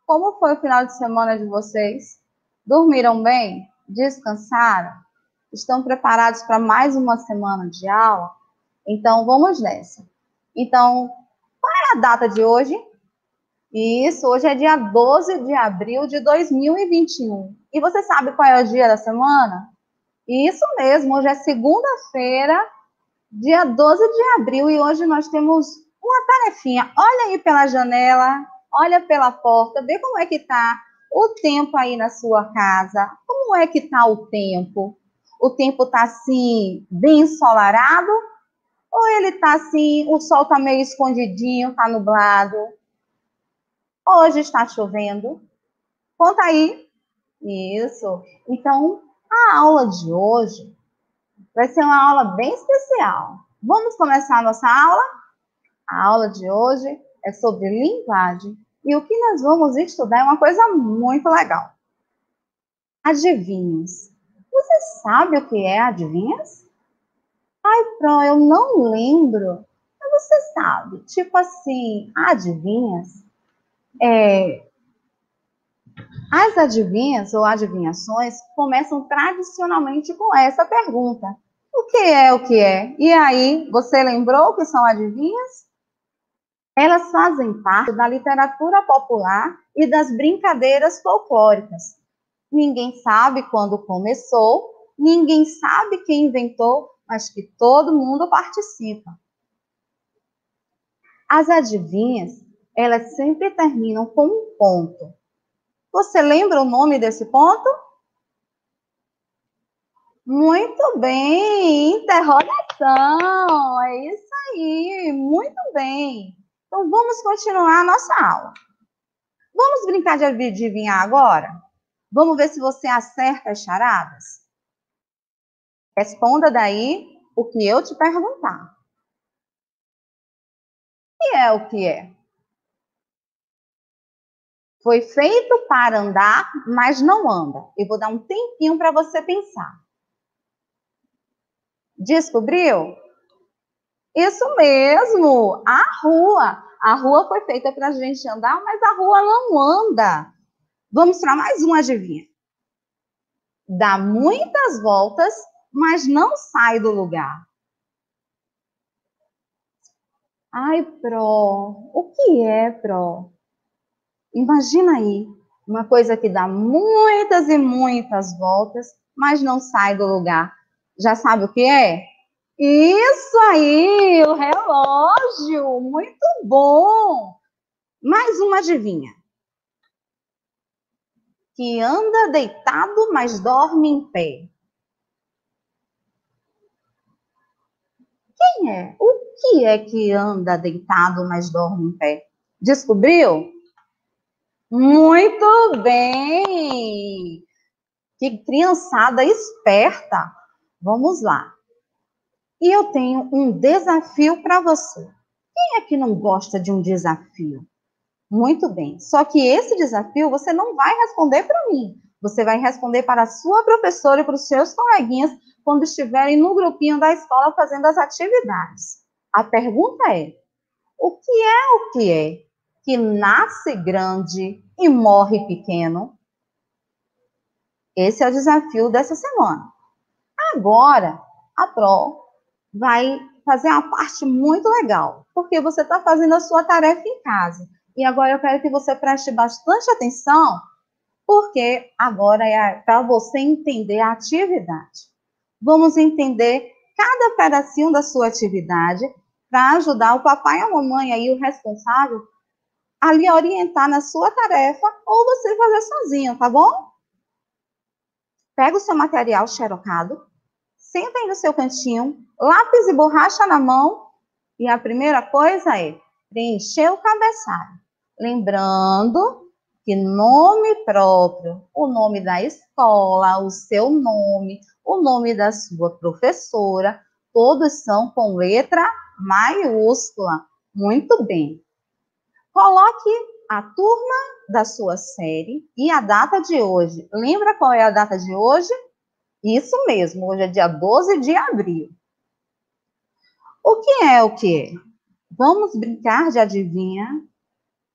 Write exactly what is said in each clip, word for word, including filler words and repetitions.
Como foi o final de semana de vocês? Dormiram bem? Descansaram? Estão preparados para mais uma semana de aula? Então, vamos nessa. Então, qual é a data de hoje? Isso, hoje é dia doze de abril de dois mil e vinte e um. E você sabe qual é o dia da semana? Isso mesmo, hoje é segunda-feira, dia doze de abril, e hoje nós temos uma tarefinha. Olha aí pela janela, olha pela porta, vê como é que está o tempo aí na sua casa. Como é que está o tempo? O tempo está assim, bem ensolarado? Ou ele está assim, o sol está meio escondidinho, está nublado? Hoje está chovendo? Conta aí. Isso. Então, a aula de hoje vai ser uma aula bem especial. Vamos começar a nossa aula? A aula de hoje é sobre linguagem. E o que nós vamos estudar é uma coisa muito legal. Adivinhos. Você sabe o que é adivinhas? Ai, Pro, eu não lembro. Mas você sabe, tipo assim, adivinhas? É, as adivinhas ou adivinhações começam tradicionalmente com essa pergunta. O que é o que é? E aí, você lembrou o que são adivinhas? Elas fazem parte da literatura popular e das brincadeiras folclóricas. Ninguém sabe quando começou, ninguém sabe quem inventou, mas que todo mundo participa. As adivinhas, elas sempre terminam com um ponto. Você lembra o nome desse ponto? Muito bem, interrogação, é isso aí, muito bem. Então, vamos continuar a nossa aula. Vamos brincar de adivinhar agora? Vamos ver se você acerta as charadas? Responda daí o que eu te perguntar. O que é o que é? Foi feito para andar, mas não anda. Eu vou dar um tempinho para você pensar. Descobriu? Isso mesmo, a rua. A rua foi feita para a gente andar, mas a rua não anda. Vamos para mais um adivinha. Dá muitas voltas, mas não sai do lugar. Ai, Pro, o que é, Pro? Imagina aí, uma coisa que dá muitas e muitas voltas, mas não sai do lugar. Já sabe o que é? Isso aí, o relógio, muito bom. Mais uma adivinha. Que anda deitado, mas dorme em pé. Quem é? O que é que anda deitado, mas dorme em pé? Descobriu? Muito bem! Que criançada esperta! Vamos lá. E eu tenho um desafio para você. Quem é que não gosta de um desafio? Muito bem. Só que esse desafio você não vai responder para mim. Você vai responder para a sua professora e para os seus coleguinhas quando estiverem no grupinho da escola fazendo as atividades. A pergunta é: o que é o que é que nasce grande e morre pequeno? Esse é o desafio dessa semana. Agora, a Pro vai fazer uma parte muito legal, porque você está fazendo a sua tarefa em casa. E agora eu quero que você preste bastante atenção, porque agora é para você entender a atividade. Vamos entender cada pedacinho da sua atividade para ajudar o papai e a mamãe aí, o responsável, a lhe orientar na sua tarefa ou você fazer sozinho, tá bom? Pega o seu material xerocado, senta aí no seu cantinho, lápis e borracha na mão, e a primeira coisa é preencher o cabeçalho. Lembrando que nome próprio, o nome da escola, o seu nome, o nome da sua professora, todos são com letra maiúscula. Muito bem. Coloque a turma da sua série e a data de hoje. Lembra qual é a data de hoje? Isso mesmo, hoje é dia doze de abril. O que é o que é? Vamos brincar de adivinha?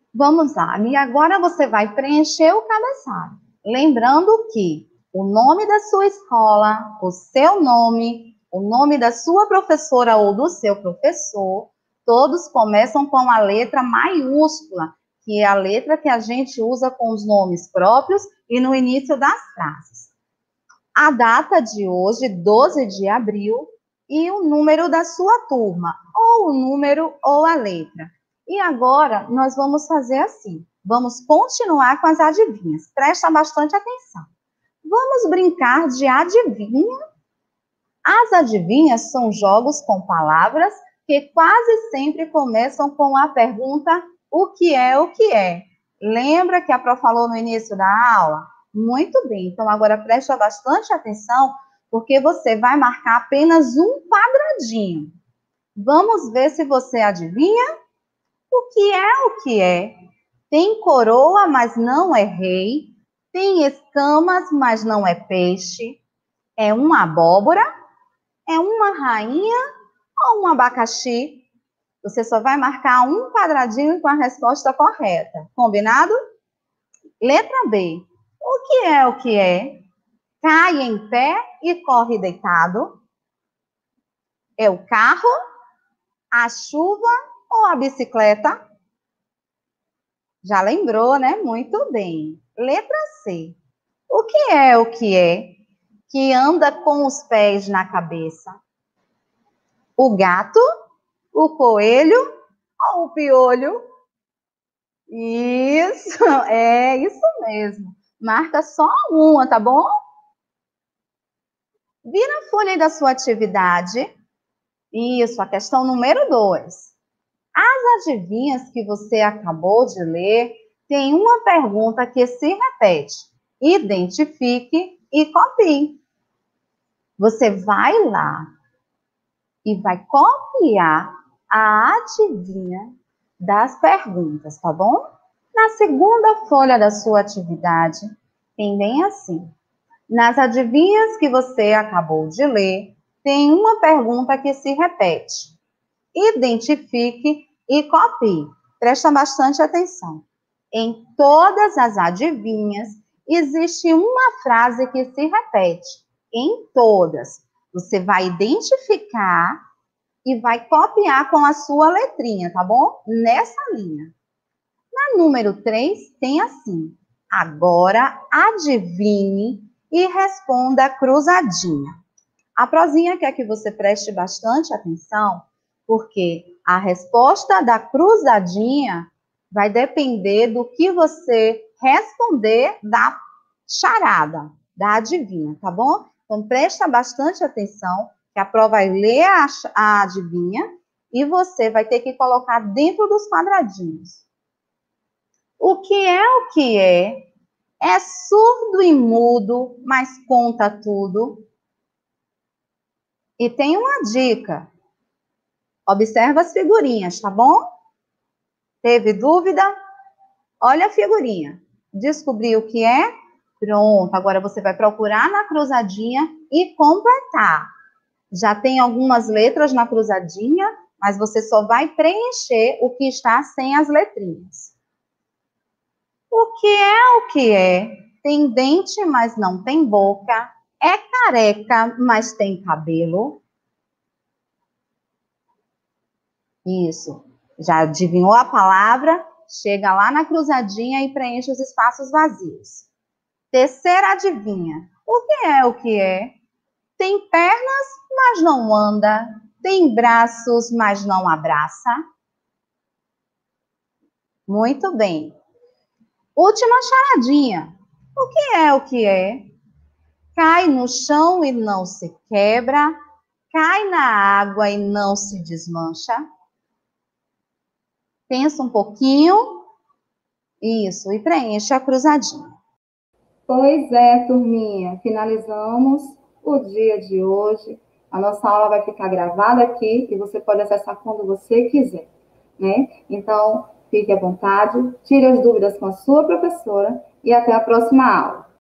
Vamos lá, e agora você vai preencher o cabeçalho. Lembrando que o nome da sua escola, o seu nome, o nome da sua professora ou do seu professor, todos começam com a letra maiúscula, que é a letra que a gente usa com os nomes próprios e no início das frases. A data de hoje, doze de abril, e o número da sua turma, ou o número ou a letra. E agora nós vamos fazer assim, vamos continuar com as adivinhas. Presta bastante atenção. Vamos brincar de adivinha. As adivinhas são jogos com palavras que quase sempre começam com a pergunta: o que é, o que é? Lembra que a Pro falou no início da aula? Muito bem, então agora presta bastante atenção, porque você vai marcar apenas um quadradinho. Vamos ver se você adivinha? O que é, o que é? Tem coroa, mas não é rei. Tem escamas, mas não é peixe. É uma abóbora? É uma rainha ou um abacaxi? Você só vai marcar um quadradinho com a resposta correta. Combinado? Letra B. O que é o que é? Cai em pé e corre deitado. É o carro, a chuva ou a bicicleta? Já lembrou, né? Muito bem. Letra C. O que é o que é? Que anda com os pés na cabeça? O gato, o coelho ou o piolho? Isso, é isso mesmo. Marca só uma, tá bom? Vira a folha aí da sua atividade. Isso, a questão número dois. As adivinhas que você acabou de ler tem uma pergunta que se repete. Identifique e copie. Você vai lá e vai copiar a adivinha das perguntas, tá bom? Na segunda folha da sua atividade, tem bem assim. Nas adivinhas que você acabou de ler, tem uma pergunta que se repete. Identifique e copie. Presta bastante atenção. Em todas as adivinhas, existe uma frase que se repete. Em todas. Você vai identificar e vai copiar com a sua letrinha, tá bom? Nessa linha. Na número três, tem assim. Agora, adivinhe e responda a cruzadinha. A prosinha quer que você preste bastante atenção, porque a resposta da cruzadinha vai depender do que você responder da charada, da adivinha, tá bom? Então, presta bastante atenção, que a prova vai ler a, a adivinha e você vai ter que colocar dentro dos quadradinhos. O que é o que é? É surdo e mudo, mas conta tudo. E tem uma dica. Observa as figurinhas, tá bom? Teve dúvida? Olha a figurinha. Descobriu o que é? Pronto, agora você vai procurar na cruzadinha e completar. Já tem algumas letras na cruzadinha, mas você só vai preencher o que está sem as letrinhas. O que é o que é? Tem dente, mas não tem boca. É careca, mas tem cabelo. Isso. Já adivinhou a palavra? Chega lá na cruzadinha e preenche os espaços vazios. Terceira adivinha. O que é o que é? Tem pernas, mas não anda. Tem braços, mas não abraça. Muito bem. Última charadinha. O que é o que é? Cai no chão e não se quebra. Cai na água e não se desmancha. Pensa um pouquinho. Isso, e preenche a cruzadinha. Pois é, turminha, finalizamos o dia de hoje. A nossa aula vai ficar gravada aqui e você pode acessar quando você quiser, né? Então, fique à vontade, tire as dúvidas com a sua professora e até a próxima aula.